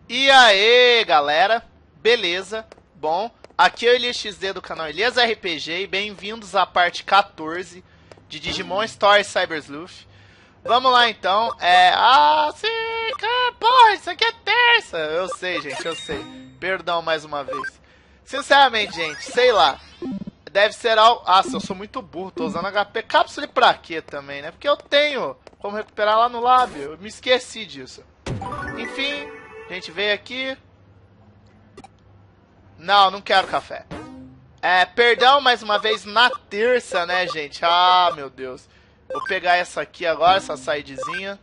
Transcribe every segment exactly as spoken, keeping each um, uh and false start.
E aí, galera, beleza? Bom, aqui é o Elias X D do canal Elias R P G e bem-vindos à parte quatorze de Digimon Story Cyber Sleuth. Vamos lá então, é... Ah, sim, cara, porra, isso aqui é terça! Eu sei, gente, eu sei. Perdão mais uma vez. Sinceramente, gente, sei lá. Deve ser algo... Ah, eu sou muito burro, tô usando H P cápsula e pra quê também, né? Porque eu tenho como recuperar lá no lábio, eu me esqueci disso. Enfim, a gente veio aqui... Não, não quero café. É, perdão mais uma vez na terça, né, gente? Ah, meu Deus. Vou pegar essa aqui agora, essa sidezinha.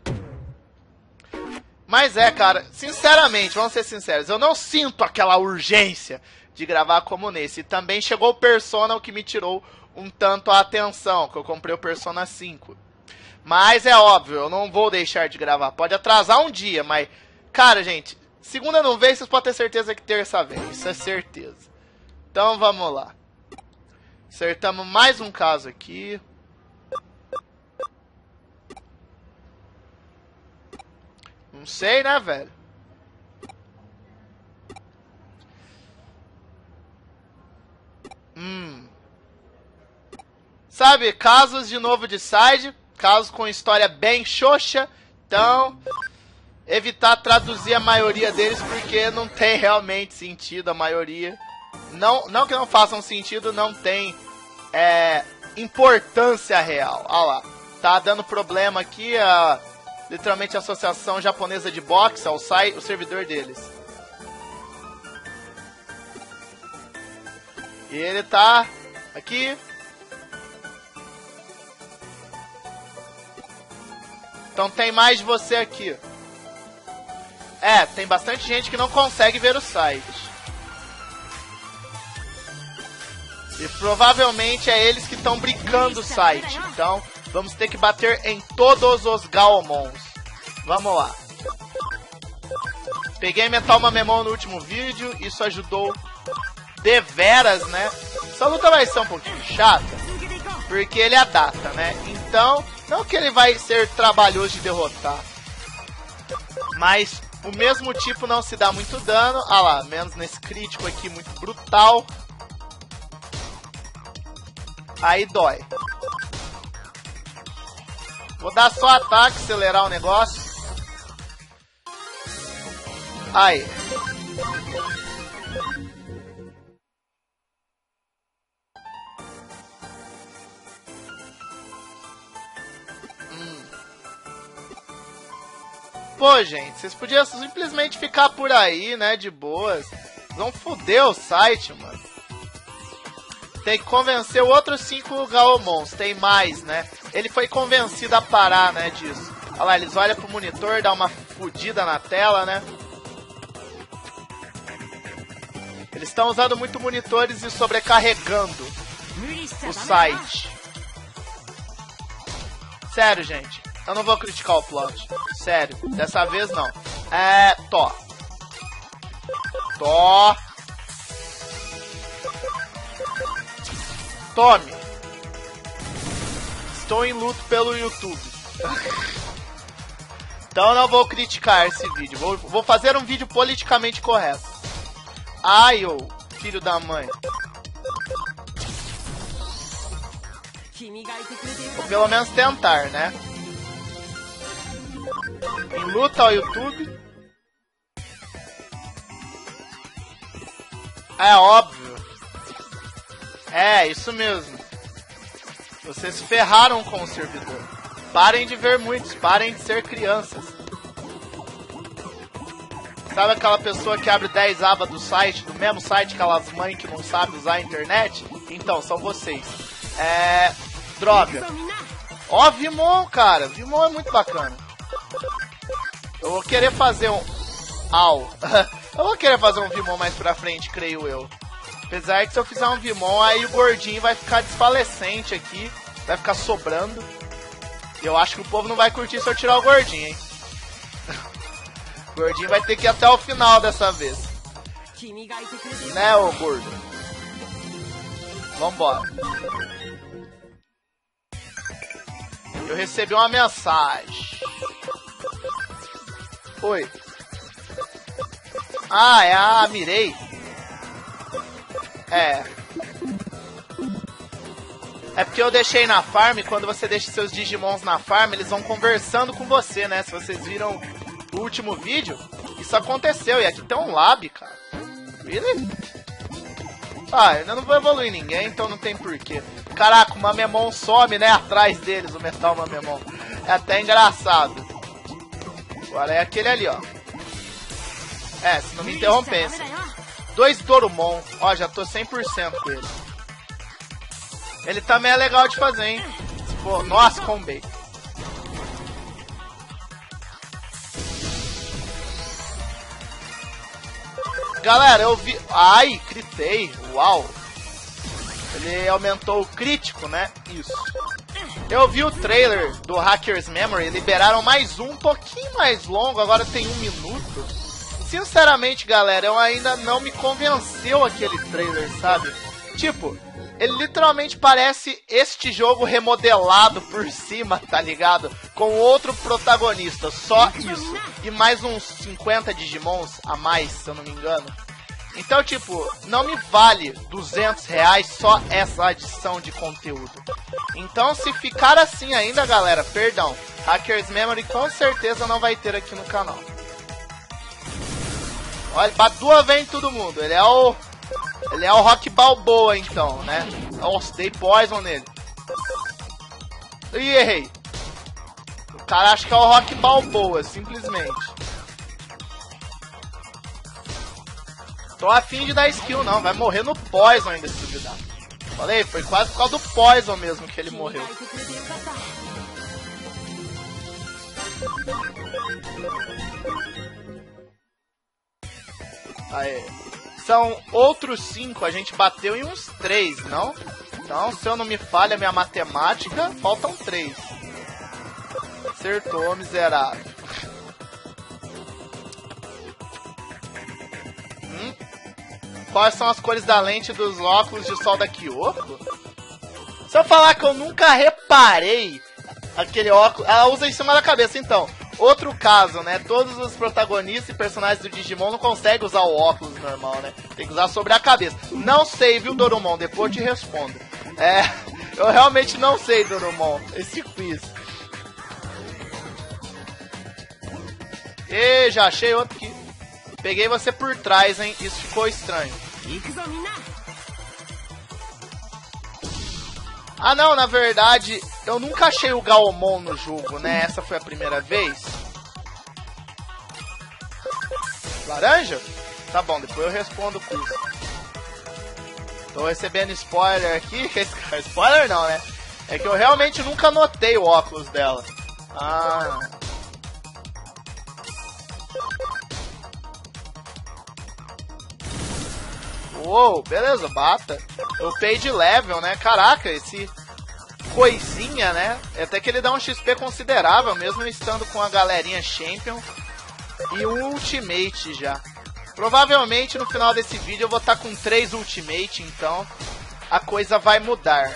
Mas é, cara, sinceramente, vamos ser sinceros, eu não sinto aquela urgência de gravar como nesse. E também chegou o Persona, o que me tirou um tanto a atenção, que eu comprei o Persona cinco. Mas é óbvio, eu não vou deixar de gravar. Pode atrasar um dia, mas... Cara, gente, segunda não veio, vocês podem ter certeza que terça vem. Isso é certeza. Então, vamos lá. Acertamos mais um caso aqui. Não sei, né, velho? Hum. Sabe, casos de novo de side, casos com história bem xoxa. Então, evitar traduzir a maioria deles porque não tem realmente sentido a maioria. Não, não que não façam sentido, não tem é, importância real. Olha lá, tá dando problema aqui a... Literalmente a Associação Japonesa de Boxe, é o, site, o servidor deles. E ele tá aqui. Então tem mais de você aqui. É, tem bastante gente que não consegue ver o site. E provavelmente é eles que estão brincando o site. Então... Vamos ter que bater em todos os Gaomons. Vamos lá. Peguei Metal Mamemon no último vídeo. Isso ajudou deveras, né? Essa luta vai ser um pouquinho chata. Porque ele é data, né? Então, não que ele vai ser trabalhoso de derrotar. Mas o mesmo tipo não se dá muito dano. Ah lá, menos nesse crítico aqui, muito brutal. Aí dói. Vou dar só ataque, acelerar o negócio. Aí. Hum. Pô, gente, vocês podiam simplesmente ficar por aí, né, de boas. Vão foder o site, mano. Tem que convencer outros cinco Gaomons. Tem mais, né? Ele foi convencido a parar, né, disso. Olha lá, eles olham pro monitor, dá uma fudida na tela, né? Eles estão usando muito monitores e sobrecarregando o site. Sério, gente. Eu não vou criticar o plot. Sério. Dessa vez, não. É... Tó. Tó. Tome. Estou em luto pelo YouTube. Então não vou criticar esse vídeo. Vou, vou fazer um vídeo politicamente correto. Ai, ô, filho da mãe. Vou pelo menos tentar, né? Em luta ao YouTube. É óbvio. É, isso mesmo. Vocês se ferraram com o servidor. Parem de ver muitos, parem de ser crianças. Sabe aquela pessoa que abre dez abas do site, do mesmo site, aquelas mães que não sabem usar a internet? Então, são vocês. É... Droga. Ó, Vimon, cara. Vimon é muito bacana. Eu vou querer fazer um... Au. Eu vou querer fazer um Vimon mais pra frente, creio eu. Apesar que se eu fizer um Vimon, aí o gordinho vai ficar desfalecente aqui. Vai ficar sobrando. E eu acho que o povo não vai curtir se eu tirar o gordinho, hein? O gordinho vai ter que ir até o final dessa vez. Né, ô gordo? Vambora. Eu recebi uma mensagem. Oi. Ah, é a Mirei. É. É porque eu deixei na farm, e quando você deixa seus Digimons na farm, eles vão conversando com você, né? Se vocês viram o último vídeo, isso aconteceu. E aqui tem um lab, cara. Really? Ah, eu ainda não vou evoluir ninguém, então não tem porquê. Caraca, o Mamemon some, né? Atrás deles, o Metal Mamemon. É até engraçado. Agora é aquele ali, ó. É, se não me interrompesse. Dois Dorumon. Ó, já tô cem por cento com ele. Ele também é legal de fazer, hein? Se for... Nossa, combei. Galera, eu vi... Ai, critei. Uau. Ele aumentou o crítico, né? Isso. Eu vi o trailer do Hacker's Memory. Liberaram mais um, um pouquinho mais longo. Agora tem um minuto. Sinceramente, galera, eu ainda não me convenceu aquele trailer, sabe? Tipo, ele literalmente parece este jogo remodelado por cima, tá ligado? Com outro protagonista, só isso. E mais uns cinquenta Digimons a mais, se eu não me engano. Então, tipo, não me vale duzentos reais só essa adição de conteúdo. Então, se ficar assim ainda, galera, perdão. Hacker's Memory com certeza não vai ter aqui no canal. Olha, Badua vem todo mundo. Ele é o... Ele é o Rock Balboa, então, né? Nossa, dei Poison nele. Ih, errei. O cara acha que é o Rock Balboa, simplesmente. Tô afim de dar skill, não. Vai morrer no Poison ainda, se duvidar. Falei, foi quase por causa do Poison mesmo que ele morreu. Aê. São outros cinco, a gente bateu em uns três, não? Então, se eu não me falha a minha matemática, faltam três. Acertou, miserável. Hum? Quais são as cores da lente dos óculos de sol da Kyoko? Se eu falar que eu nunca reparei aquele óculos... Ela usa em cima da cabeça, então. Outro caso, né? Todos os protagonistas e personagens do Digimon não conseguem usar o óculos normal, né? Tem que usar sobre a cabeça. Não sei, viu, Dorumon? Depois eu te respondo. É, eu realmente não sei, Dorumon, esse quiz. E já achei outro aqui. Peguei você por trás, hein? Isso ficou estranho. Ah, não, na verdade, eu nunca achei o Gaomon no jogo, né? Essa foi a primeira vez. Laranja? Tá bom, depois eu respondo o quiz. Tô recebendo spoiler aqui. Spoiler não, né? É que eu realmente nunca notei o óculos dela. Ah... Uou, beleza, bata. Eu pay de level, né? Caraca, esse coisinha, né? Até que ele dá um X P considerável, mesmo estando com a galerinha Champion. E um Ultimate já. Provavelmente no final desse vídeo eu vou estar com três Ultimate, então a coisa vai mudar.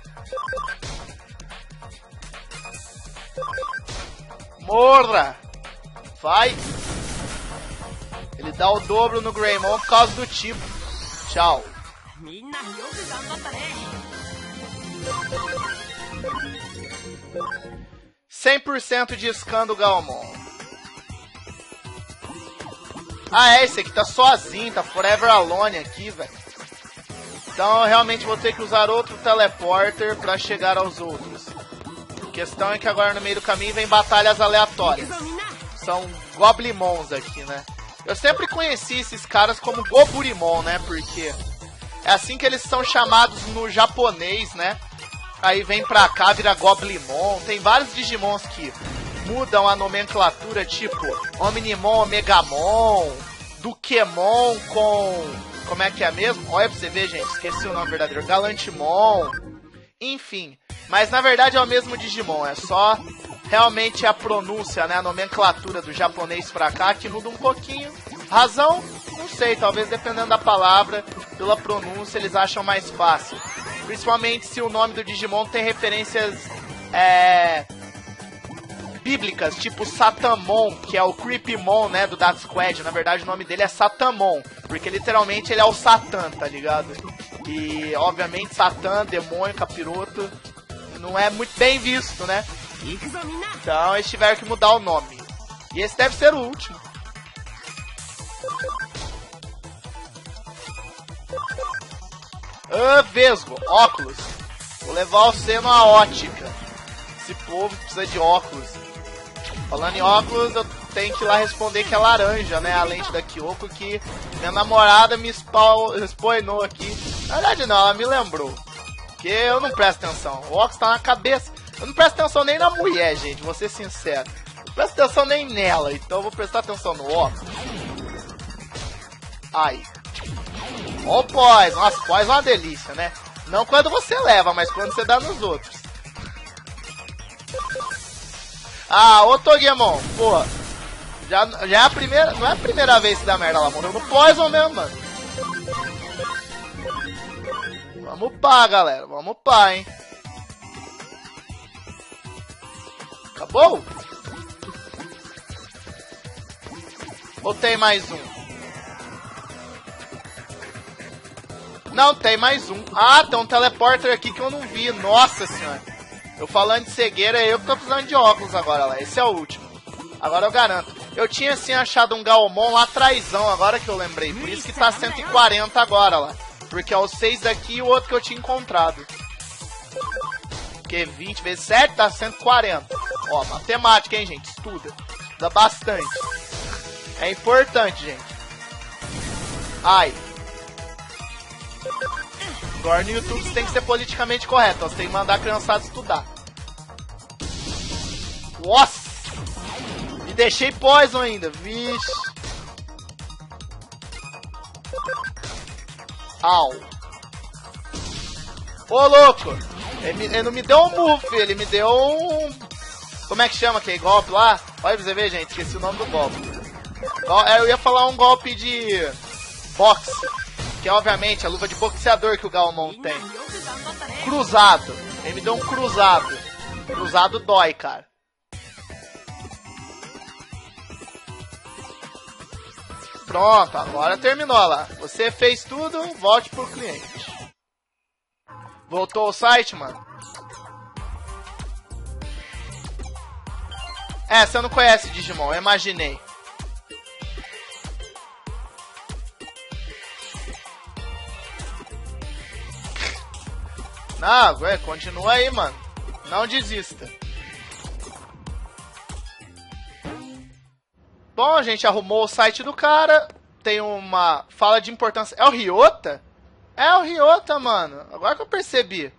Morra! Vai! Ele dá o dobro no Greymon por causa do tipo. Tchau. cem por cento de scan do Gaomon. Ah, é, esse aqui tá sozinho, tá forever alone aqui, velho. Então eu realmente vou ter que usar outro teleporter pra chegar aos outros. A questão é que agora no meio do caminho vem batalhas aleatórias. São Goblimons aqui, né? Eu sempre conheci esses caras como Goburimon, né? Porque é assim que eles são chamados no japonês, né? Aí vem pra cá, vira Goblimon. Tem vários Digimons que mudam a nomenclatura, tipo Omnimon, Omegamon, Dukemon com... Como é que é mesmo? Olha pra você ver, gente. Esqueci o nome verdadeiro. Galantimon. Enfim. Mas na verdade é o mesmo Digimon. É só... Realmente a pronúncia, né, a nomenclatura do japonês pra cá que muda um pouquinho. Razão? Não sei, talvez dependendo da palavra, pela pronúncia eles acham mais fácil. Principalmente se o nome do Digimon tem referências é, bíblicas, tipo Satamon, que é o Creepymon, né, do Dark Squad. Na verdade, o nome dele é Satamon, porque literalmente ele é o Satã, tá ligado? E, obviamente, Satã, demônio, capiroto, não é muito bem visto, né? Então, eles tiveram que mudar o nome. E esse deve ser o último. Ah, Vesgo, óculos. Vou levar você numa ótica. Esse povo precisa de óculos. Falando em óculos, eu tenho que ir lá responder que é laranja, né? A lente da Kyoko, que minha namorada me spoinou aqui. Na verdade não, ela me lembrou. Porque eu não presto atenção. O óculos tá na cabeça. Eu não presto atenção nem na mulher, gente, vou ser sincero. Não presto atenção nem nela, então eu vou prestar atenção no óculos. Aí. Ó o pós. Nossa, pós é uma delícia, né? Não quando você leva, mas quando você dá nos outros. Ah, ô Togemon, pô. Já, já é a primeira. Não é a primeira vez que dá merda, ela morreu no Poison mesmo, mano. Vamos pá, galera. Vamos pá, hein. Acabou? Ou tem mais um? Não, tem mais um. Ah, tem um teleporter aqui que eu não vi. Nossa senhora. Eu falando de cegueira, eu que tô precisando de óculos agora lá. Esse é o último. Agora eu garanto. Eu tinha sim achado um Galmon lá atrásão, agora que eu lembrei. Por isso que tá cento e quarenta agora lá. Porque é o seis daqui e o outro que eu tinha encontrado. Porque vinte vezes sete dá cento e quarenta. Ó, matemática, hein, gente? Estuda. Estuda bastante. É importante, gente. Ai. Agora no YouTube você tem que ser politicamente correto. Você tem que mandar a criançada estudar. Nossa! Me deixei poison ainda. Vixe. Au. Ô, louco. Ele, me, ele não me deu um move, ele me deu um... Como é que chama aquele golpe lá? Olha pra você ver, gente. Esqueci o nome do golpe. Eu ia falar um golpe de... boxe. Que é, obviamente, a luva de boxeador que o Galmon tem. Cruzado. Ele me deu um cruzado. Cruzado dói, cara. Pronto, agora terminou lá. Você fez tudo, volte pro cliente. Voltou ao site, mano? É, você não conhece Digimon, eu imaginei. Não, ué, continua aí, mano. Não desista. Bom, a gente arrumou o site do cara. Tem uma fala de importância. É o Ryota? É o Ryota, mano. Agora que eu percebi.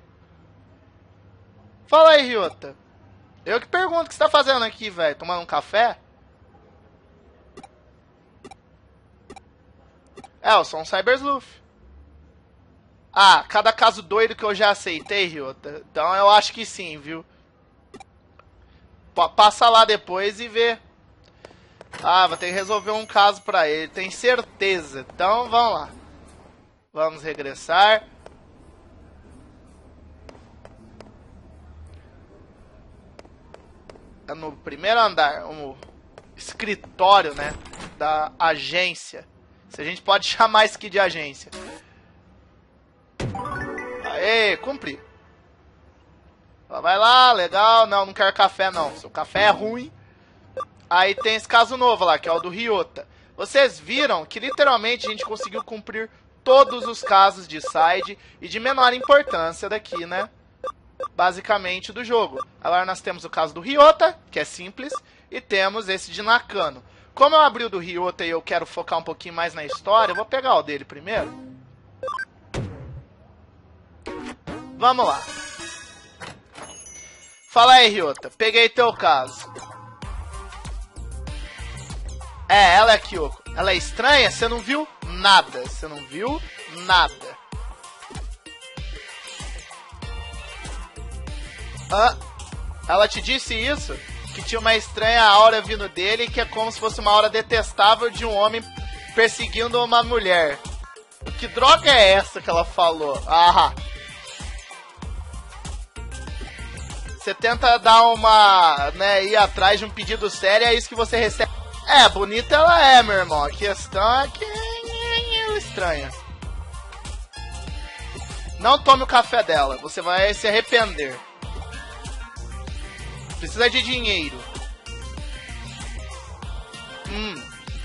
Fala aí, Ryota. Eu que pergunto o que você tá fazendo aqui, velho. Tomando um café? É, eu sou um Cybersleuth. Ah, cada caso doido que eu já aceitei, Ryota. Então eu acho que sim, viu? P- passa lá depois e vê. Ah, vou ter que resolver um caso pra ele, tem certeza. Então, vamos lá. Vamos regressar. No primeiro andar, o escritório, né, da agência. Se a gente pode chamar isso aqui de agência. Aê, cumpri. Vai lá, legal. Não, não quero café não. Seu café é ruim. Aí tem esse caso novo lá, que é o do Ryota. Vocês viram que literalmente a gente conseguiu cumprir todos os casos de side e de menor importância daqui, né? Basicamente do jogo. Agora nós temos o caso do Ryota, que é simples, e temos esse de Nakano. Como eu abri o do Ryota e eu quero focar um pouquinho mais na história, eu vou pegar o dele primeiro. Vamos lá. Fala aí, Ryota. Peguei teu caso. É, ela é a Kyoko. Ela é estranha? Você não viu nada. Você não viu nada. Ah, ela te disse isso? Que tinha uma estranha aura vindo dele, que é como se fosse uma aura detestável de um homem perseguindo uma mulher. Que droga é essa que ela falou? Ah. Você tenta dar uma, né, ir atrás de um pedido sério, é isso que você recebe. É, bonita ela é, meu irmão. A questão é que ela é estranha. Não tome o café dela, você vai se arrepender. Precisa de dinheiro. Hum.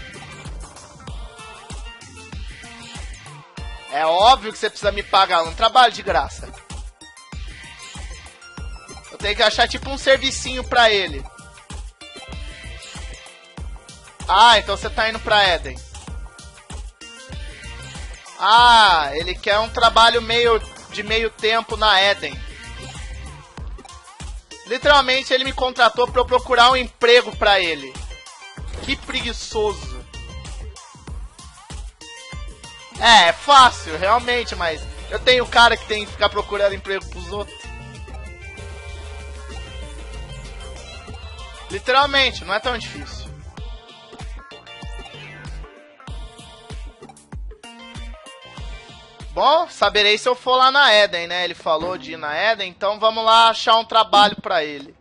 É óbvio que você precisa me pagar, eu não trabalho de graça. Eu tenho que achar tipo um servicinho pra ele. Ah, então você tá indo pra Eden. Ah, ele quer um trabalho meio de meio tempo na Eden. Literalmente ele me contratou pra eu procurar um emprego pra ele. Que preguiçoso. É, é fácil, realmente, mas eu tenho cara que tem que ficar procurando emprego pros outros. Literalmente, não é tão difícil. Bom, saberei se eu for lá na Eden, né? Ele falou de ir na Eden, então vamos lá achar um trabalho pra ele.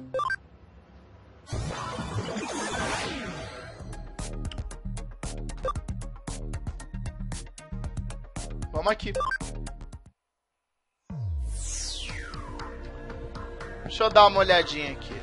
Vamos aqui. Deixa eu dar uma olhadinha aqui.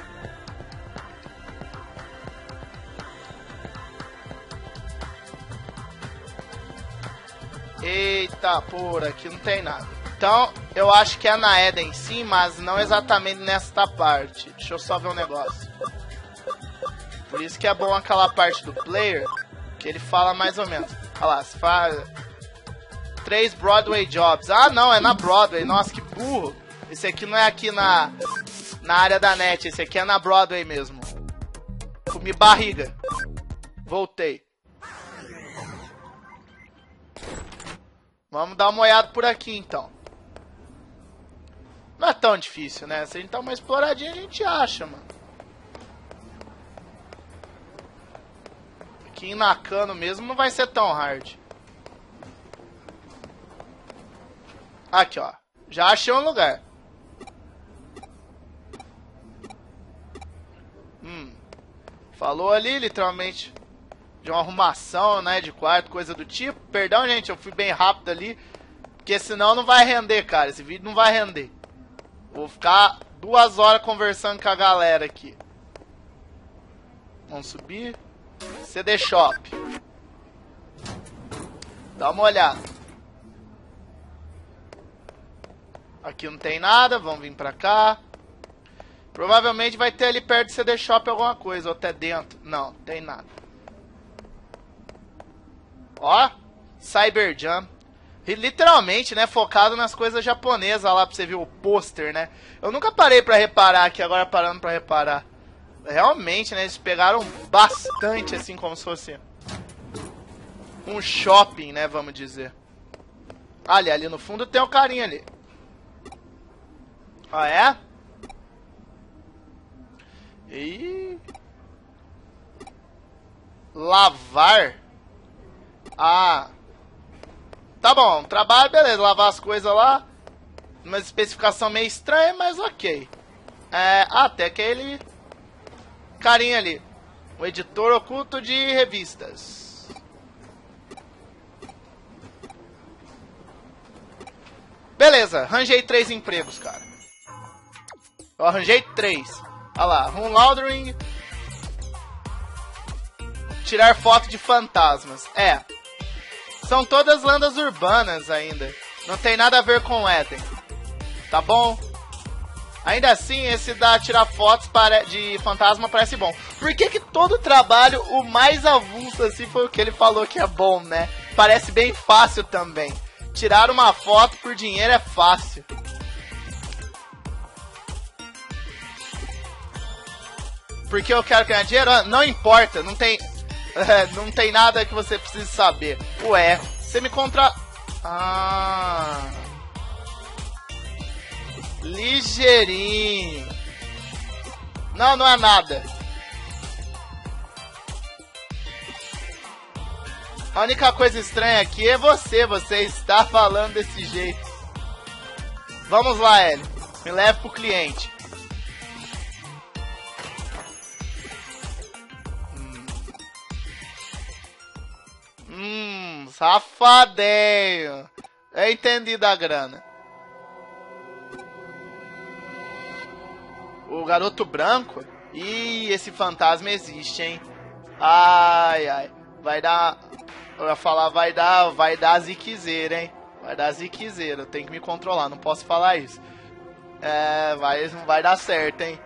Eita, por aqui não tem nada. Então, eu acho que é na Eden sim, mas não exatamente nesta parte. Deixa eu só ver um negócio. Por isso que é bom aquela parte do player, que ele fala mais ou menos. Olha lá, se faz... Três Broadway Jobs. Ah, não, é na Broadway. Nossa, que burro. Esse aqui não é aqui na, na área da net. Esse aqui é na Broadway mesmo. Comi barriga. Voltei. Vamos dar uma olhada por aqui, então. Não é tão difícil, né? Se a gente dá uma exploradinha, a gente acha, mano. Aqui em Nakano mesmo não vai ser tão hard. Aqui, ó. Já achei um lugar. Hum. Falou ali, literalmente, de uma arrumação, né, de quarto, coisa do tipo. Perdão, gente, eu fui bem rápido ali. Porque senão não vai render, cara. Esse vídeo não vai render. Vou ficar duas horas conversando com a galera aqui. Vamos subir. C D Shop. Dá uma olhada. Aqui não tem nada, vamos vir pra cá. Provavelmente vai ter ali perto do C D Shop alguma coisa, ou até dentro. Não, tem nada. Ó, Cyber Jam. E literalmente, né, focado nas coisas japonesas lá, pra você ver o pôster, né. Eu nunca parei pra reparar aqui, agora parando pra reparar. Realmente, né, eles pegaram bastante, assim, como se fosse um shopping, né, vamos dizer. Ali, ali no fundo tem o carinha ali. Ah, é? E... lavar? Ah. Tá bom, trabalho, beleza. Lavar as coisas lá. Uma especificação meio estranha, mas ok. É, até aquele carinha ali. O editor oculto de revistas. Beleza, arranjei três empregos, cara. Eu arranjei três. Olha lá, room laundering. Tirar foto de fantasmas. É. São todas lendas urbanas ainda. Não tem nada a ver com Eden. Tá bom? Ainda assim, esse da tirar fotos para, de fantasma parece bom. Por que que todo trabalho, o mais avulso assim, foi o que ele falou que é bom, né? Parece bem fácil também. Tirar uma foto por dinheiro é fácil. Porque eu quero ganhar dinheiro? Não importa, não tem, não tem nada que você precise saber. Ué, você me contra... Ah... Ligeirinho. Não, não é nada. A única coisa estranha aqui é você, você está falando desse jeito. Vamos lá, Hélio. Me leve pro cliente. Safadinho. Eu entendi da grana. O garoto branco? Ih, esse fantasma existe, hein? Ai, ai. Vai dar... Eu ia falar, vai dar, vai dar ziquezeira, hein? Vai dar ziquezeira. Eu tenho que me controlar, não posso falar isso. É, vai, não vai dar certo, hein?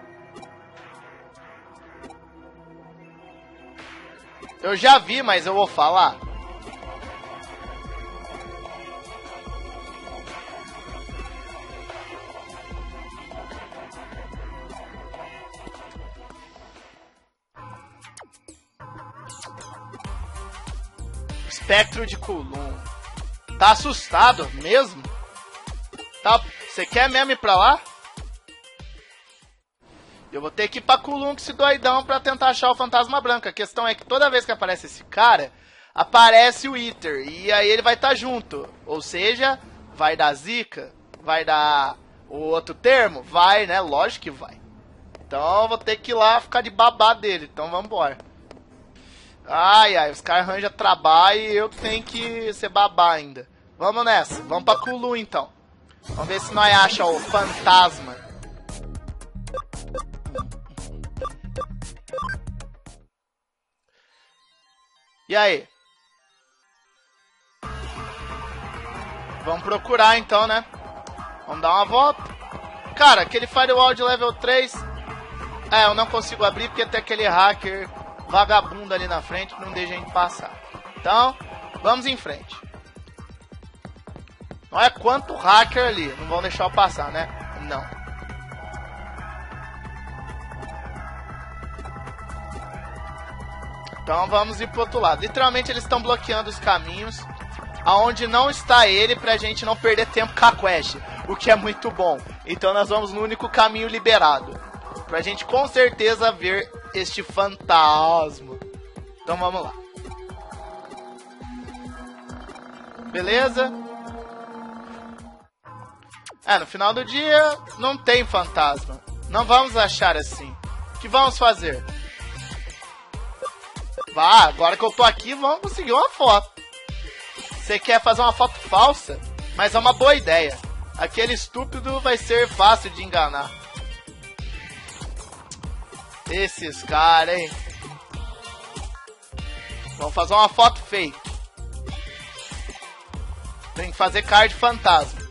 Eu já vi, mas eu vou falar. Espectro de Kulum. Tá assustado mesmo? Tá, você quer mesmo ir pra lá? Eu vou ter que ir pra Kulum com esse doidão pra tentar achar o fantasma branco. A questão é que toda vez que aparece esse cara, aparece o Ether. E aí ele vai estar tá junto. Ou seja, vai dar zica? Vai dar o outro termo? Vai, né? Lógico que vai. Então eu vou ter que ir lá ficar de babá dele. Então vamos embora. Ai, ai, os caras arranjam trabalho e eu tenho que ser babá ainda. Vamos nessa. Vamos pra Kulum então. Vamos ver se nós achamos o fantasma. E aí? Vamos procurar então, né? Vamos dar uma volta. Cara, aquele firewall de level três... É, eu não consigo abrir porque tem aquele hacker vagabundo ali na frente que não deixa a gente passar. Então, vamos em frente. Não é quanto hacker ali. Não vão deixar eu passar, né? Não. Então vamos ir pro outro lado. Literalmente eles estão bloqueando os caminhos aonde não está ele pra gente não perder tempo com a quest, o que é muito bom. Então nós vamos no único caminho liberado, pra gente com certeza ver este fantasma. Então vamos lá. Beleza? É, no final do dia não tem fantasma. Não vamos achar assim. O que vamos fazer? Vá, agora que eu tô aqui, vamos conseguir uma foto. Você quer fazer uma foto falsa? Mas é uma boa ideia. Aquele estúpido vai ser fácil de enganar. Esses caras, hein? Vamos fazer uma foto fake. Tem que fazer card fantasma.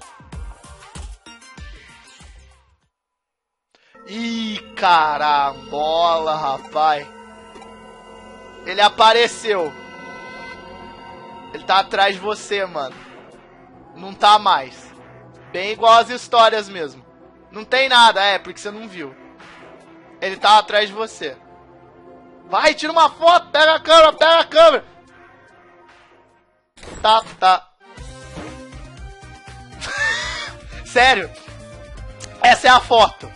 Ih, carambola, rapaz. Ele apareceu. Ele tá atrás de você, mano. Não tá mais. Bem igual as histórias mesmo. Não tem nada, é, porque você não viu. Ele tá atrás de você. Vai, tira uma foto, pega a câmera, pega a câmera. Tá, tá. Sério. Essa é a foto.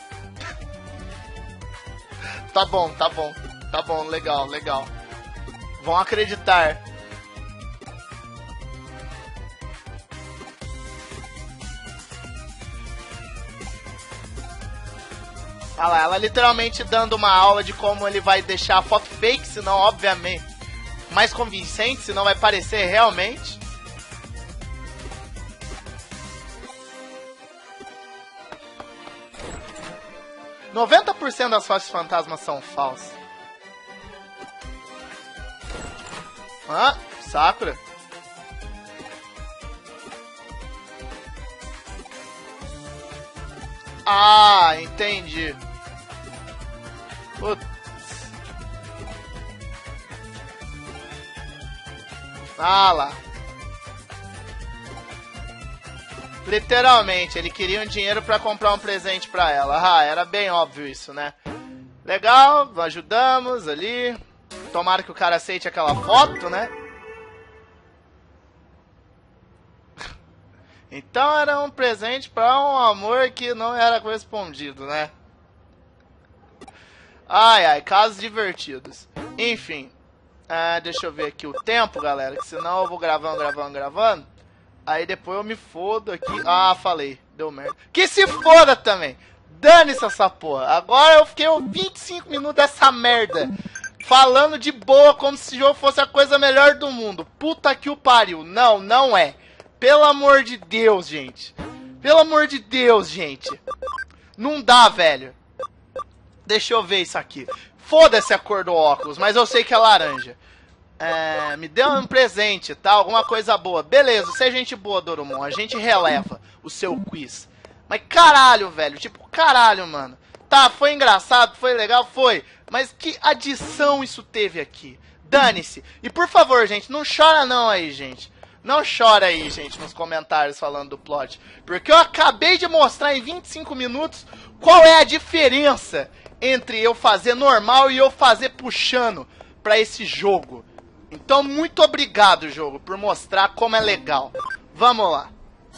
Tá bom, tá bom. Tá bom, legal, legal. Vão acreditar. Olha lá, ela literalmente dando uma aula de como ele vai deixar a foto fake, senão, obviamente, mais convincente, senão vai parecer realmente. noventa por cento das fotos fantasmas são falsas. Ah, Sakura. Ah, entendi. Putz. Ah lá. Literalmente, ele queria um dinheiro pra comprar um presente pra ela. Ah, era bem óbvio isso, né? Legal, ajudamos ali. Tomara que o cara aceite aquela foto, né? Então era um presente pra um amor que não era correspondido, né? Ai, ai, casos divertidos. Enfim, ah, deixa eu ver aqui o tempo, galera, que senão eu vou gravando, gravando, gravando. Aí depois eu me fodo aqui. Ah, falei, deu merda. Que se foda também. Dane-se essa porra. Agora eu fiquei vinte e cinco minutos dessa merda falando de boa como se esse jogo fosse a coisa melhor do mundo. Puta que o pariu. Não, não é. Pelo amor de Deus, gente. Pelo amor de Deus, gente. Não dá, velho. Deixa eu ver isso aqui. Foda-se a cor do óculos, mas eu sei que é laranja. É, me dê um presente, tá? Alguma coisa boa. Beleza, você é gente boa, Dorumon. A gente releva o seu quiz. Mas caralho, velho. Tipo, caralho, mano. Tá, foi engraçado, foi legal, foi. Mas que adição isso teve aqui? Dane-se. E por favor, gente, não chora não aí, gente. Não chora aí, gente, nos comentários falando do plot. Porque eu acabei de mostrar em vinte e cinco minutos qual é a diferença entre eu fazer normal e eu fazer puxando pra esse jogo. Então, muito obrigado, jogo, por mostrar como é legal. Vamos lá.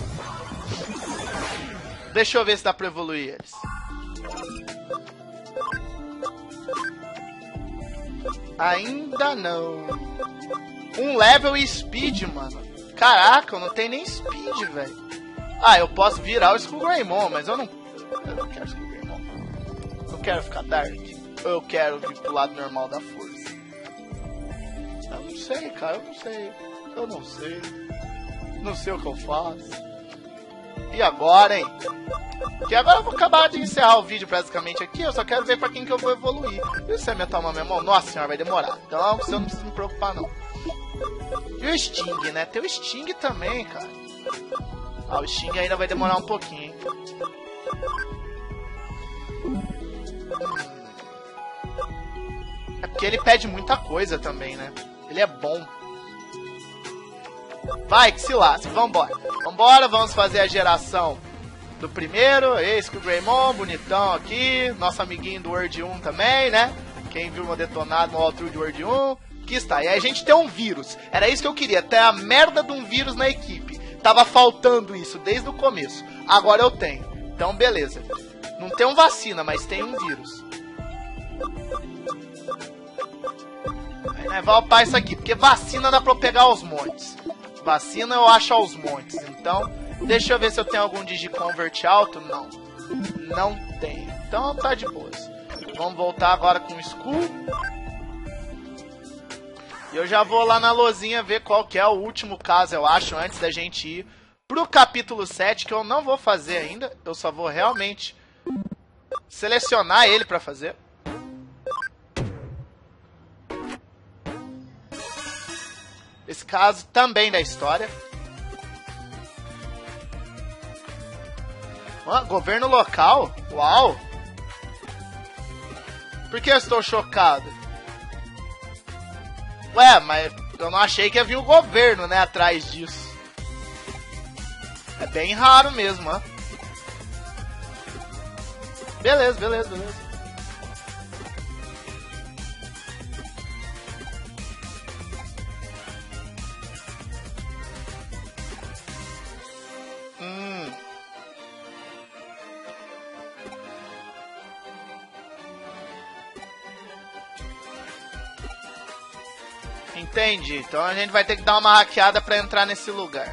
Deixa eu ver se dá pra evoluir eles. Ainda não. Um level e speed, mano. Caraca, eu não tenho nem speed, velho. Ah, eu posso virar o Skull Greymon, mas eu não... Eu não quero Skull Greymon. Eu quero ficar Dark. Ou eu quero vir pro lado normal da força. Eu não sei, cara, eu não sei. Eu não sei. Não sei o que eu faço. E agora, hein? Que agora eu vou acabar de encerrar o vídeo praticamente aqui. Eu só quero ver pra quem que eu vou evoluir. E se você meter uma minha mão? Nossa senhora, vai demorar. Então você não precisa me preocupar, não. E o Sting, né? Tem o Sting também, cara. Ah, o Sting ainda vai demorar um pouquinho, hein? É porque ele pede muita coisa também, né? Ele é bom. Vai, que se lasque. Vambora. Vambora, vamos fazer a geração do primeiro. Esse que o Greymon, bonitão aqui. Nosso amiguinho do World um também, né? Quem viu meu detonado no walkthrough de World um. Aqui está. E aí a gente tem um vírus. Era isso que eu queria. Ter a merda de um vírus na equipe. Tava faltando isso desde o começo. Agora eu tenho. Então, beleza. Não tem um vacina, mas tem um vírus. Aí, né, vai upar isso aqui. Porque vacina dá pra eu pegar aos montes. Vacina eu acho aos montes. Então, deixa eu ver se eu tenho algum Digiconvert alto. Não. Não tem. Então tá de boas. Vamos voltar agora com o Skull. E eu já vou lá na lozinha ver qual que é o último caso, eu acho, antes da gente ir pro capítulo sete, que eu não vou fazer ainda. Eu só vou realmente selecionar ele pra fazer. Esse caso também da história. Ah, governo local? Uau! Por que eu estou chocado? Ué, mas eu não achei que havia o governo, né, atrás disso. É bem raro mesmo, ó. Beleza, beleza, beleza. Hum. Entendi. Então a gente vai ter que dar uma hackeada pra entrar nesse lugar.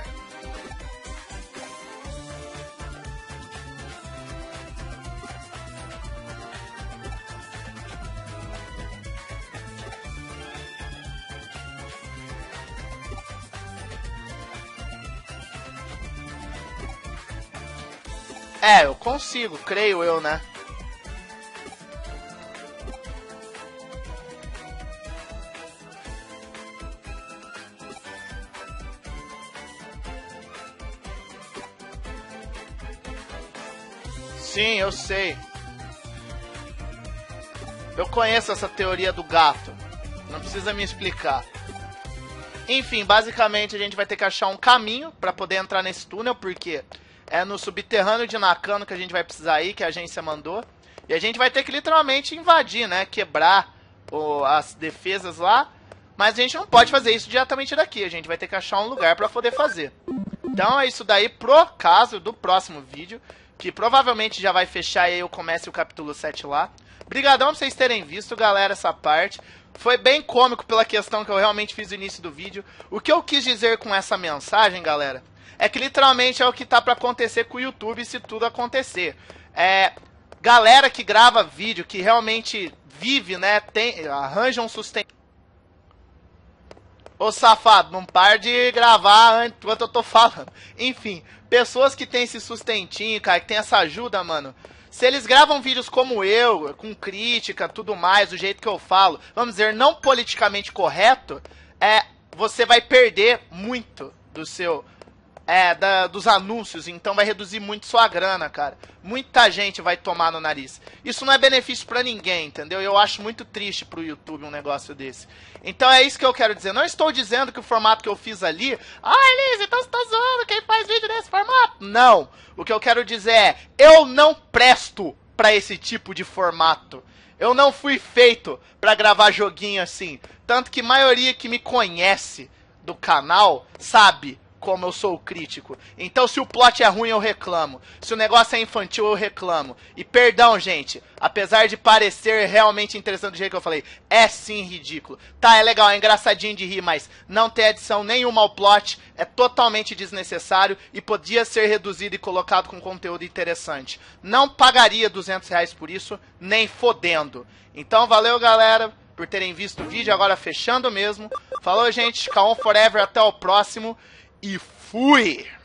É, eu consigo, creio eu, né? Sim, eu sei. Eu conheço essa teoria do gato. Não precisa me explicar. Enfim, basicamente a gente vai ter que achar um caminho para poder entrar nesse túnel, porque é no subterrâneo de Nakano que a gente vai precisar ir, que a agência mandou. E a gente vai ter que literalmente invadir, né? Quebrar o, as defesas lá. Mas a gente não pode fazer isso diretamente daqui. A gente vai ter que achar um lugar para poder fazer. Então é isso daí pro caso do próximo vídeo, que provavelmente já vai fechar e aí eu comece o capítulo sete lá. Brigadão pra vocês terem visto, galera, essa parte. Foi bem cômico pela questão que eu realmente fiz no início do vídeo. O que eu quis dizer com essa mensagem, galera, é que literalmente é o que tá pra acontecer com o YouTube se tudo acontecer. É, galera que grava vídeo, que realmente vive, né, tem, arranja um sustento. Ô safado, não para de gravar enquanto eu tô falando. Enfim, pessoas que tem esse sustentinho, cara, que tem essa ajuda, mano. Se eles gravam vídeos como eu, com crítica, tudo mais, do jeito que eu falo, vamos dizer, não politicamente correto, é, você vai perder muito do seu... É, da, dos anúncios, então vai reduzir muito sua grana, cara. Muita gente vai tomar no nariz. Isso não é benefício pra ninguém, entendeu? Eu acho muito triste pro YouTube um negócio desse. Então é isso que eu quero dizer. Não estou dizendo que o formato que eu fiz ali... Ah, Elise, então você tá zoando quem faz vídeo nesse formato? Não. O que eu quero dizer é... Eu não presto pra esse tipo de formato. Eu não fui feito pra gravar joguinho assim. Tanto que a maioria que me conhece do canal sabe... como eu sou o crítico. Então se o plot é ruim eu reclamo, se o negócio é infantil eu reclamo. E perdão gente, apesar de parecer realmente interessante do jeito que eu falei, é sim ridículo. Tá, é legal, é engraçadinho de rir, mas não tem adição nenhuma ao plot, é totalmente desnecessário e podia ser reduzido e colocado com conteúdo interessante. Não pagaria duzentos reais por isso, nem fodendo. Então valeu galera por terem visto o vídeo, agora fechando mesmo. Falou gente, Kaon Forever, até o próximo. E fui!